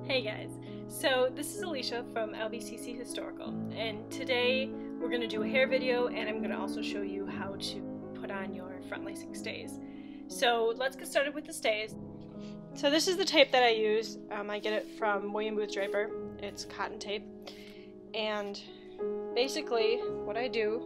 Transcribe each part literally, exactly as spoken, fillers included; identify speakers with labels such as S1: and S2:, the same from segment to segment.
S1: Hey guys, so this is Alicia from L B C C Historical, and today we're going to do a hair video, and I'm going to also show you how to put on your front lacing stays. So let's get started with the stays. So this is the tape that I use. Um, I get it from William Booth Draper. It's cotton tape, and basically what I do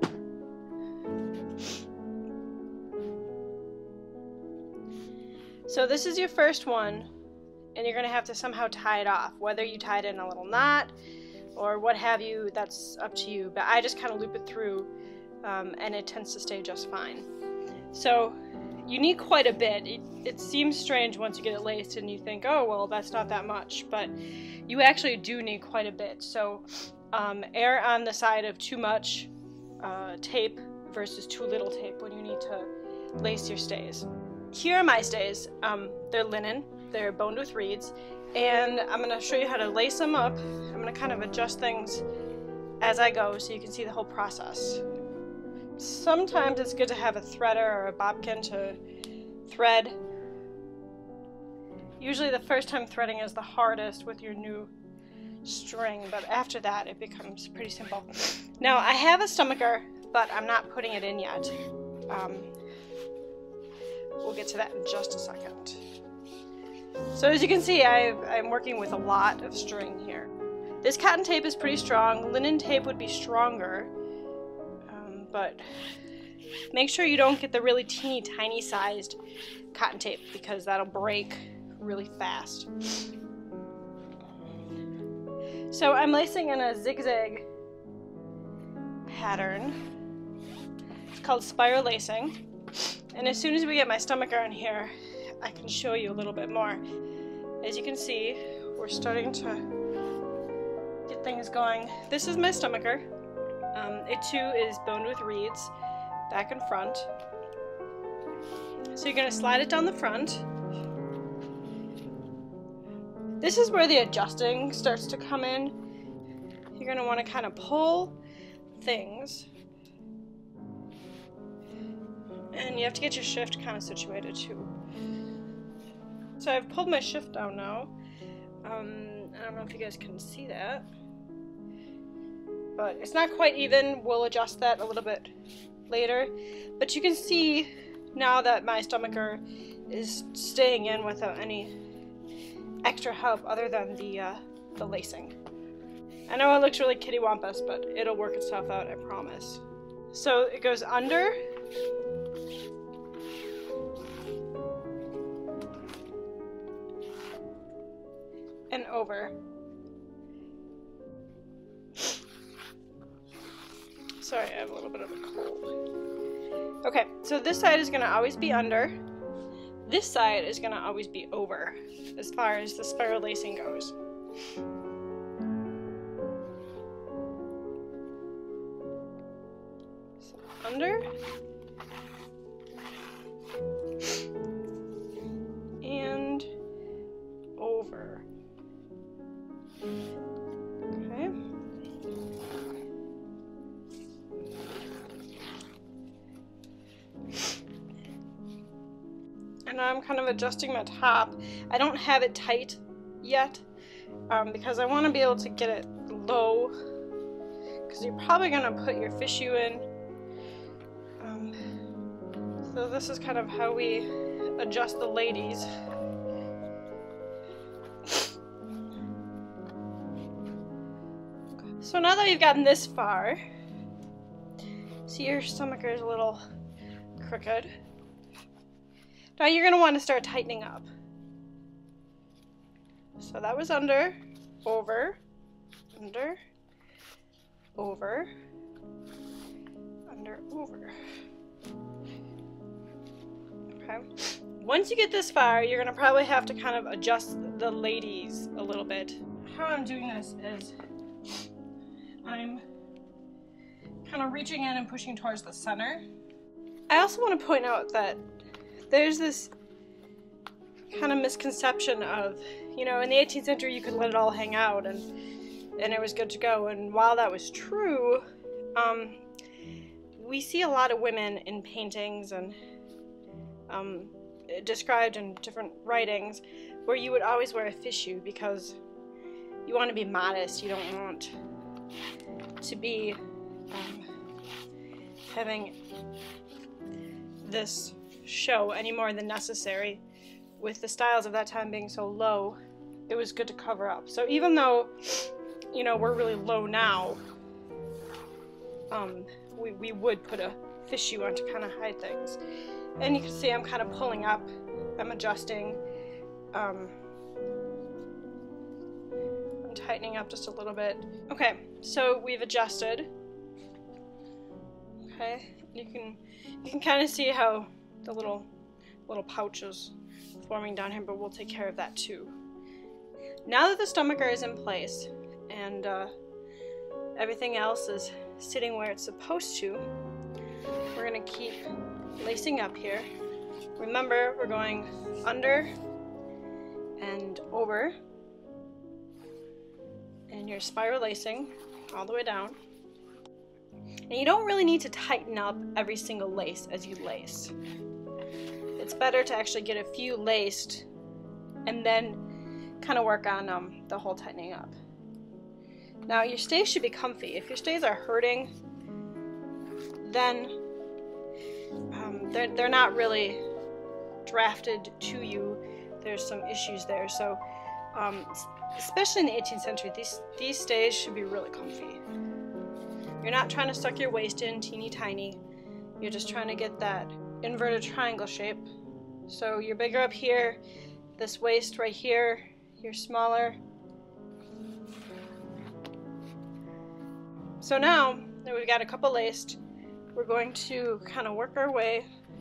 S1: so this is your first one, and you're going to have to somehow tie it off. Whether you tie it in a little knot or what have you, that's up to you. But I just kind of loop it through, um, and it tends to stay just fine. So you need quite a bit. It, it seems strange once you get it laced and you think, oh, well, that's not that much. But you actually do need quite a bit. So um, err on the side of too much uh, tape versus too little tape when you need to lace your stays. Here are my stays. Um, they're linen. They're boned with reeds, and I'm going to show you how to lace them up. I'm going to kind of adjust things as I go so you can see the whole process. Sometimes it's good to have a threader or a bobbin to thread. Usually the first time threading is the hardest with your new string, but after that it becomes pretty simple. Now I have a stomacher, but I'm not putting it in yet. Um, we'll get to that in just a second. So as you can see, I've, I'm working with a lot of string here. This cotton tape is pretty strong. Linen tape would be stronger, um, but make sure you don't get the really teeny tiny sized cotton tape because that'll break really fast. So I'm lacing in a zigzag pattern. It's called spiral lacing. And as soon as we get my stomacher in here, I can show you a little bit more. As you can see, we're starting to get things going. This is my stomacher. Um, it too is boned with reeds, back and front. So you're going to slide it down the front. This is where the adjusting starts to come in. You're going to want to kind of pull things. And you have to get your shift kind of situated too. So I've pulled my shift down now. Um, I don't know if you guys can see that, but it's not quite even. We'll adjust that a little bit later. But you can see now that my stomacher is staying in without any extra help other than the, uh, the lacing. I know it looks really kittywampus, but it'll work itself out, I promise. So it goes under, and over. Sorry, I have a little bit of a cold. Okay, so this side is going to always be under. This side is going to always be over as far as the spiral lacing goes. So under. And over. Okay. And now I'm kind of adjusting my top. I don't have it tight yet um, because I want to be able to get it low, because you're probably going to put your fichu in. Um, so this is kind of how we adjust the ladies. So now that we've gotten this far, see your stomacher is a little crooked. Now you're going to want to start tightening up. So that was under, over, under, over, under, over. Okay. Once you get this far, you're going to probably have to kind of adjust the ladies a little bit. How I'm doing this is I'm kind of reaching in and pushing towards the center. I also want to point out that there's this kind of misconception of, you know, in the eighteenth century you could let it all hang out and and it was good to go. And while that was true, um, we see a lot of women in paintings and um, described in different writings where you would always wear a fichu because you want to be modest. You don't want to be um, having this show any more than necessary. With the styles of that time being so low, it was good to cover up. So even though, you know, we're really low now, um, we, we would put a fish shoe on to kind of hide things. And you can see I'm kind of pulling up, I'm adjusting, um, I'm tightening up just a little bit. Okay, so we've adjusted. Okay, you can you can kind of see how the little little pouch is forming down here, but we'll take care of that too. Now that the stomacher is in place and uh, everything else is sitting where it's supposed to, we're gonna keep lacing up here. Remember, we're going under and over, and you're spiral lacing all the way down. And you don't really need to tighten up every single lace as you lace. It's better to actually get a few laced and then kind of work on um, the whole tightening up. Now your stays should be comfy. If your stays are hurting, then um, they're, they're not really drafted to you. There's some issues there. So um, especially in the eighteenth century, these, these stays should be really comfy. You're not trying to suck your waist in teeny tiny. You're just trying to get that inverted triangle shape. So you're bigger up here, this waist right here, you're smaller. So now that we've got a couple laced, we're going to kind of work our way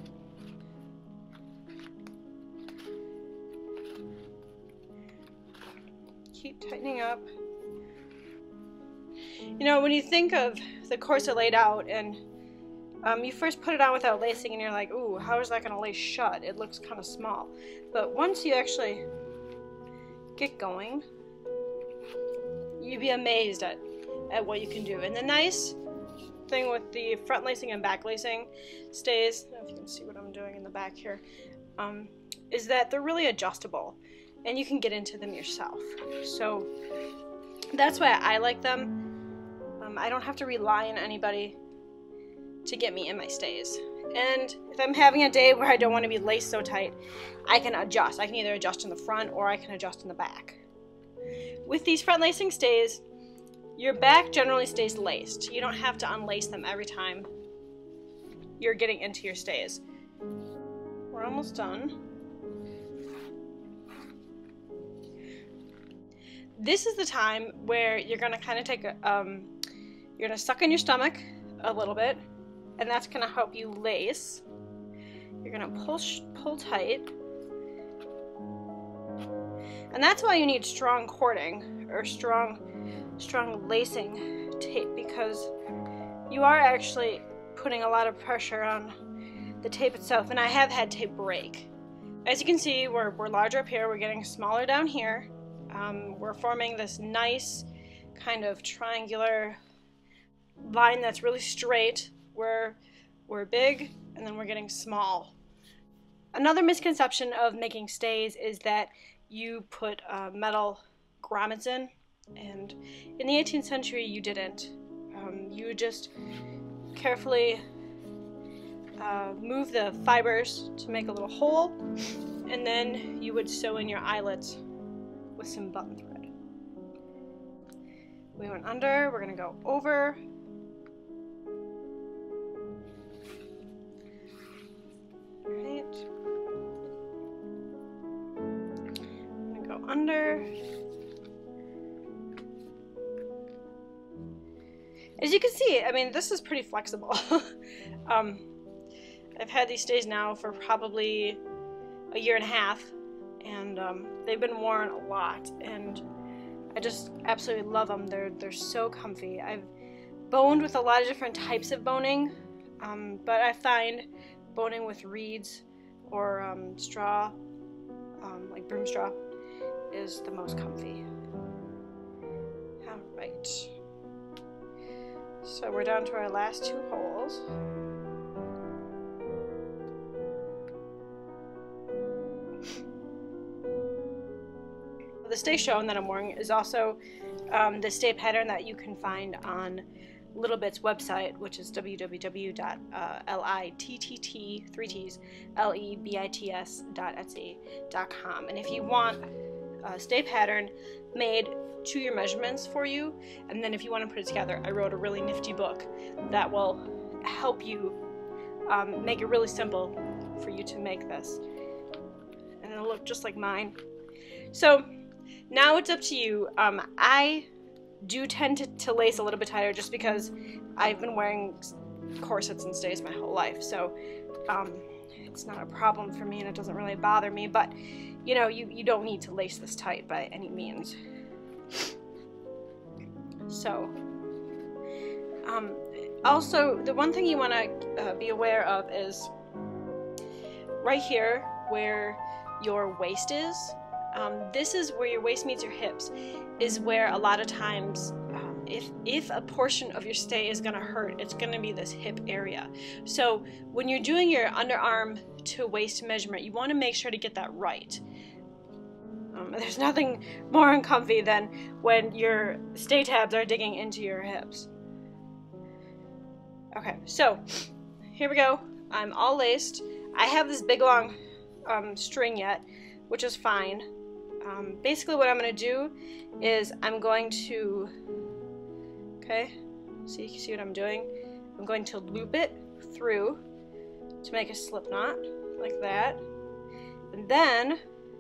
S1: keep tightening up. You know, when you think of the corset laid out and um, you first put it on without lacing and you're like, ooh, how is that going to lace shut? It looks kind of small. But once you actually get going, you'd be amazed at, at what you can do. And the nice thing with the front lacing and back lacing stays, I don't know if you can see what I'm doing in the back here, um, is that they're really adjustable and you can get into them yourself. So that's why I like them. Um, I don't have to rely on anybody to get me in my stays. And if I'm having a day where I don't want to be laced so tight, I can adjust. I can either adjust in the front or I can adjust in the back. With these front lacing stays, your back generally stays laced. You don't have to unlace them every time you're getting into your stays. We're almost done. This is the time where you're going to kind of take a, um, you're going to suck in your stomach a little bit, and that's going to help you lace. You're going to pull, pull tight. And that's why you need strong cording or strong, strong lacing tape, because you are actually putting a lot of pressure on the tape itself. And I have had tape break. As you can see, we're, we're larger up here, we're getting smaller down here. Um, we're forming this nice kind of triangular line that's really straight. We're, we're big and then we're getting small. Another misconception of making stays is that you put uh, metal grommets in, and in the eighteenth century you didn't. Um, you would just carefully uh, move the fibers to make a little hole, and then you would sew in your eyelets with some button thread. We went under, we're going to go over. Right. I'm going to go under. As you can see, I mean, this is pretty flexible. um, I've had these stays now for probably a year and a half, and um, they've been worn a lot, and I just absolutely love them. They're, they're so comfy. I've boned with a lot of different types of boning, um, but I find boning with reeds or um, straw, um, like broom straw, is the most comfy. Alright. So we're down to our last two holes. The the stay shown that I'm wearing is also um, the stay pattern that you can find on Little Bit's website, which is w w w dot litt three t's l e b i t s dot etsy dot com. And if you want a stay pattern made to your measurements for you, and then if you want to put it together, I wrote a really nifty book that will help you um, make it really simple for you to make this, and it'll look just like mine. So now it's up to you. um, I do tend to, to lace a little bit tighter just because I've been wearing corsets and stays my whole life, so um, it's not a problem for me and it doesn't really bother me, but you know, you, you don't need to lace this tight by any means. So um, also the one thing you want to uh, be aware of is right here where your waist is. Um, this is where your waist meets your hips, is where a lot of times um, if, if a portion of your stay is going to hurt, it's going to be this hip area. So when you're doing your underarm to waist measurement, you want to make sure to get that right. Um, there's nothing more uncomfy than when your stay tabs are digging into your hips. Okay, so here we go. I'm all laced. I have this big long um, string yet, which is fine. Um, basically what I'm going to do is I'm going to, okay, so you can see what I'm doing. I'm going to loop it through to make a slip knot, like that. And then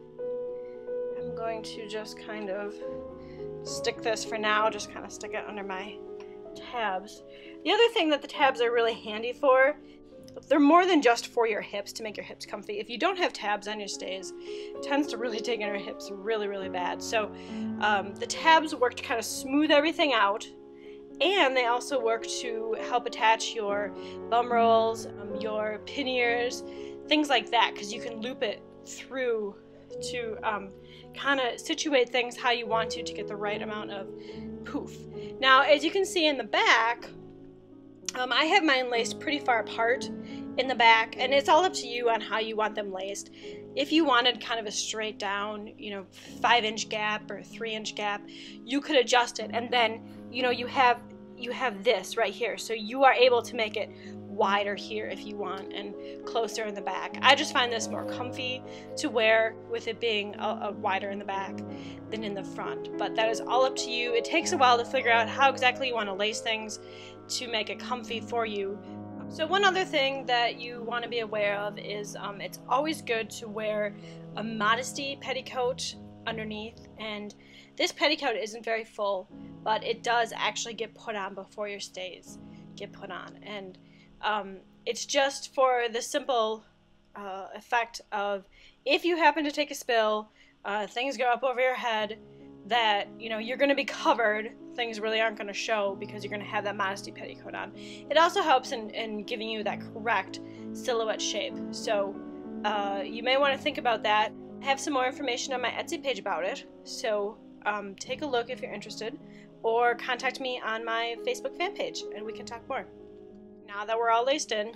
S1: I'm going to just kind of stick this for now, just kind of stick it under my tabs. The other thing that the tabs are really handy for, they're more than just for your hips, to make your hips comfy. If you don't have tabs on your stays, it tends to really dig in your hips really, really bad. So um, the tabs work to kind of smooth everything out, and they also work to help attach your bum rolls, um, your panniers, things like that, because you can loop it through to um, kind of situate things how you want to to get the right amount of poof. Now, as you can see in the back, Um, I have mine laced pretty far apart in the back, and it's all up to you on how you want them laced. If you wanted kind of a straight down, you know, five inch gap or three inch gap, you could adjust it, and then, you know, you have you have this right here, so you are able to make it wider here if you want and closer in the back. I just find this more comfy to wear with it being a, a wider in the back than in the front, but that is all up to you. It takes a while to figure out how exactly you want to lace things to make it comfy for you. So one other thing that you want to be aware of is um, it's always good to wear a modesty petticoat underneath, and this petticoat isn't very full, but it does actually get put on before your stays get put on, and um, it's just for the simple uh, effect of if you happen to take a spill, uh, things go up over your head, that, you know, you're going to be covered, things really aren't going to show because you're going to have that modesty petticoat on. It also helps in, in giving you that correct silhouette shape, so uh, you may want to think about that. I have some more information on my Etsy page about it, so um, take a look if you're interested, or contact me on my Facebook fan page and we can talk more. Now that we're all laced in,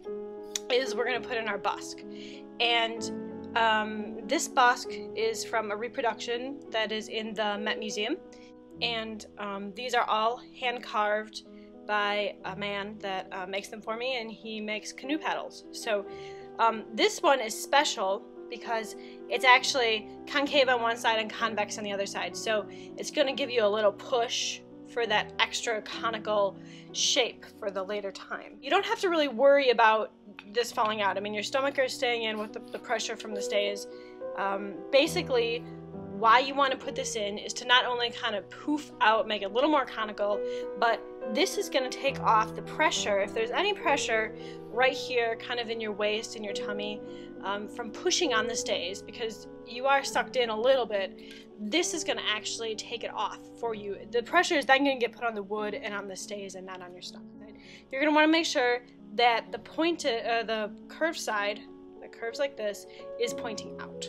S1: is we're going to put in our busk. And Um, this busk is from a reproduction that is in the Met Museum, and um, these are all hand carved by a man that uh, makes them for me, and he makes canoe paddles. So um, this one is special because it's actually concave on one side and convex on the other side, so it's going to give you a little push for that extra conical shape for the later time. You don't have to really worry about this falling out. I mean, your stomach is staying in with the, the pressure from the stays. Um, basically, why you want to put this in is to not only kind of poof out, make it a little more conical, but this is going to take off the pressure, if there's any pressure right here kind of in your waist and your tummy, um, from pushing on the stays, because you are sucked in a little bit. This is going to actually take it off for you. The pressure is then going to get put on the wood and on the stays and not on your stomach. You're going to want to make sure that the pointed, uh, the curved side, that curves like this, is pointing out.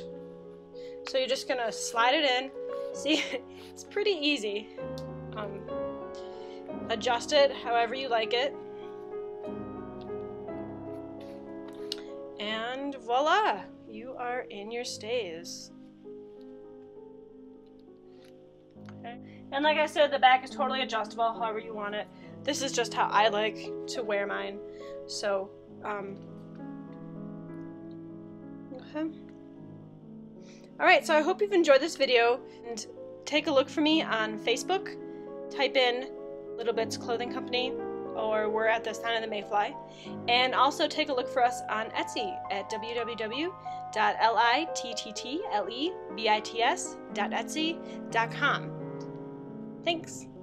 S1: So you're just going to slide it in. See, it's pretty easy. Um, adjust it however you like it. And voila, you are in your stays. Okay. And like I said, the back is totally adjustable however you want it. This is just how I like to wear mine. So, um, okay. Alright, so I hope you've enjoyed this video, and take a look for me on Facebook. Type in Little Bits Clothing Company, or we're at the Sign of the Mayfly. And also take a look for us on Etsy at w w w dot litttlebits dot etsy dot com. Thanks!